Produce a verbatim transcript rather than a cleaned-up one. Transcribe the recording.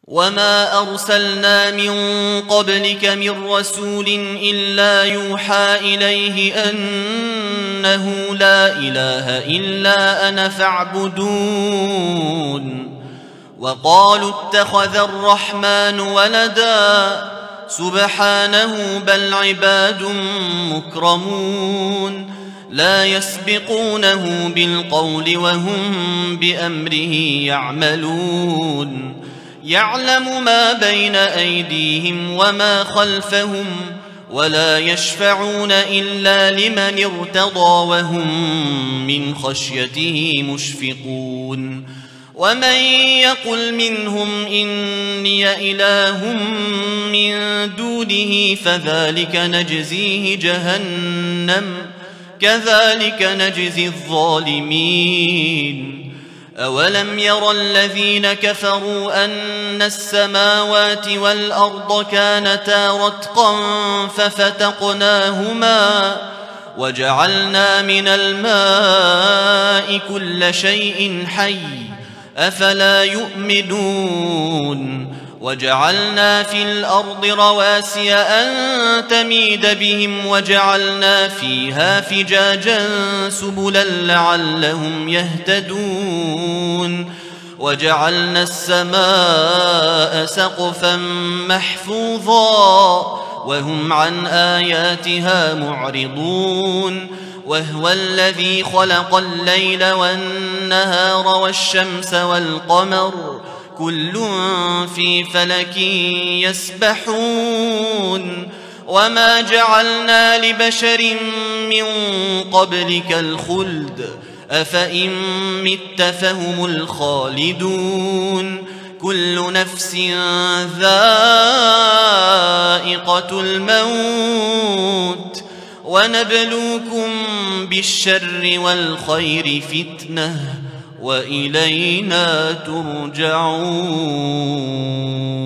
وما أرسلنا من قبلك من رسول إلا يوحى إليه أنه لا إله إلا أنا فاعبدون. وقالوا اتخذ الرحمن ولدا سبحانه بل عباد مكرمون لا يسبقونه بالقول وهم بأمره يعملون. يعلم ما بين أيديهم وما خلفهم ولا يشفعون إلا لمن ارتضى وهم من خشيته مشفقون. ومن يقل منهم إني إله من دونه فذلك نجزيه جهنم كذلك نجزي الظالمين. أولم ير الذين كفروا أن السماوات والأرض كانتا رتقا ففتقناهما وجعلنا من الماء كل شيء حي أفلا يؤمنون. وجعلنا في الأرض رواسي أن تميد بهم وجعلنا فيها فجاجا سبلا لعلهم يهتدون. وجعلنا السماء سقفا محفوظا وهم عن آياتها معرضون. وهو الذي خلق الليل والنهار والشمس والقمر كل في فلك يسبحون. وما جعلنا لبشر من قبلك الخلد أفإن مت فهم الخالدون. كل نفس ذائقة الموت ونبلوكم بالشر والخير فتنة وإلينا ترجعون.